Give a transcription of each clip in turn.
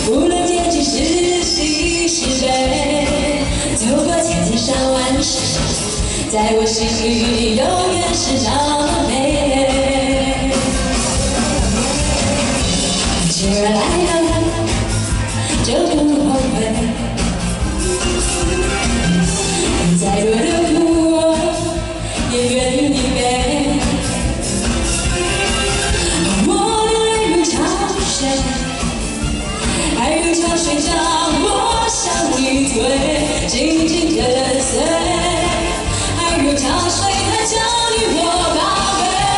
无论结局是喜是悲，走过千千山万水，在我心里永远是那么美。既然来了，就不后悔。再多的苦，我也愿意背。我的泪如潮水，爱如潮水将我向你推，紧紧跟随。爱如潮水，它将你我包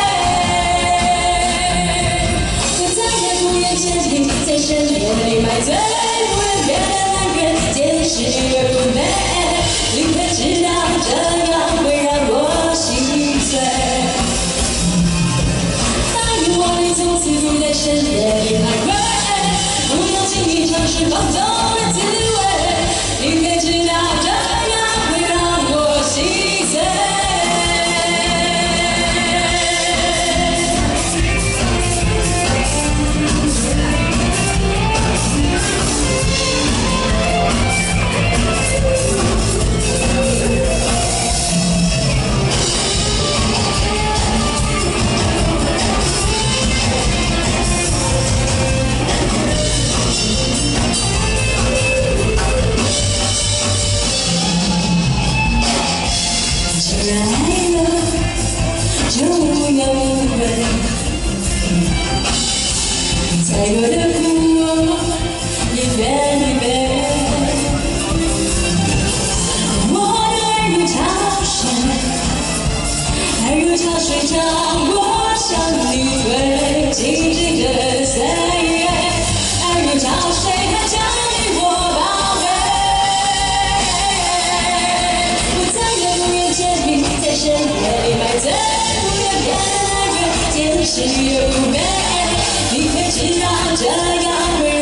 围。我再也不愿坚定在深夜里买醉，不愿别的男人见识如美，宁可知道这样会让我心碎。答应我，你从此不在深夜里徘徊，不要轻易尝试放纵的滋味，宁可知道这样会让我心碎。既然爱了，就不要误会。再多的苦，我也愿意背。我的爱如潮水，爱如潮水将我向你推，紧紧跟随。爱如潮水，它将你我包围。我再也不愿坚定在深夜里买醉，不愿别的男人见识如美，你可知道这样会